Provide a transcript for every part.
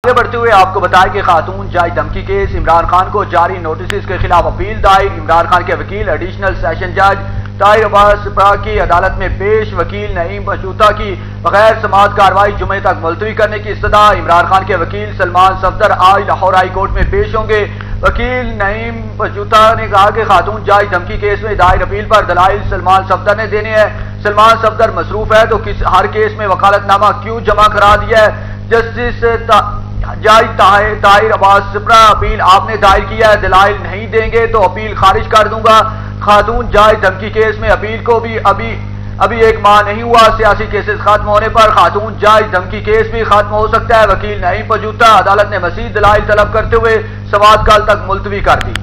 आगे बढ़ते हुए आपको बताएं कि खातून जायज धमकी केस इमरान खान को जारी नोटिस के खिलाफ अपील दायर। इमरान खान के वकील एडिशनल सेशन जज ताहिर अब्बास सप्रा की अदालत में पेश। वकील नईम बचूता की बगैर समाअत कार्रवाई जुमे तक मुलतवी करने की इस्तदा। इमरान खान के वकील सलमान सफदर आज लाहौर हाई कोर्ट में पेश होंगे। वकील नईम बचूता ने कहा कि खातून जायज धमकी केस में दायर अपील पर दलाइल सलमान सफदर ने देने हैं। सलमान सफदर मसरूफ है तो हर केस में वकालतनामा क्यों जमा करा दिया है। जस्टिस जज ताहिर अब्बास सप्रा, अपील आपने दायर किया है, दलाइल नहीं देंगे तो अपील खारिज कर दूंगा। खातून जायज धमकी केस में अपील को भी अभी एक माह नहीं हुआ। सियासी केसेस खत्म होने पर खातून जायज धमकी केस भी खत्म हो सकता है। वकील नईम बचूता, अदालत ने मजीद दलाइल तलब करते हुए समाअत कल तक मुलतवी कर दी।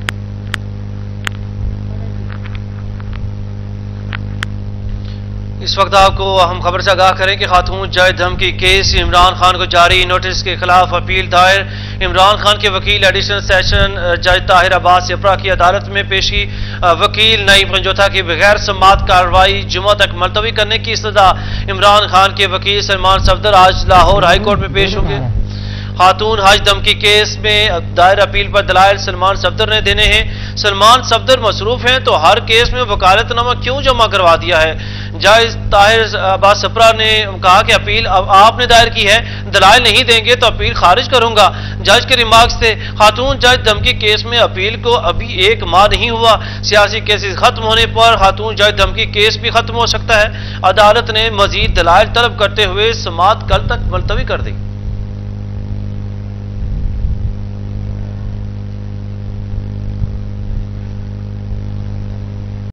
इस वक्त आपको अहम खबर से आगाह करें कि खातून जायज धमकी केस इमरान खान को जारी नोटिस के खिलाफ अपील दायर। इमरान खान के वकील एडिशनल सेशन जज ताहिर अब्बास सप्रा की अदालत में पेशी। वकील नईम बचूता की बगैर समाअत कार्रवाई जुमा तक मुलतवी करने की इस्तदा। इमरान खान के वकील सलमान सफदर आज लाहौर हाई कोर्ट में पेश होंगे। खातून हज धमकी केस में दायर अपील पर दलाइल सलमान सफदर ने देने हैं। सलमान सफदर मसरूफ हैं तो हर केस में वकालतनामा क्यों जमा करवा दिया है। जज ताहिर अब्बास सप्रा ने कहा कि अपील आपने दायर की है, दलाइल नहीं देंगे तो अपील खारिज करूंगा। जज के रिमार्क्स थे खातून जज धमकी केस में अपील को अभी एक माह नहीं हुआ। सियासी केसेस खत्म होने पर खातून जज धमकी केस भी खत्म हो सकता है। अदालत ने मजीद दलाइल तलब करते हुए समाअत कल तक मुलतवी कर दी।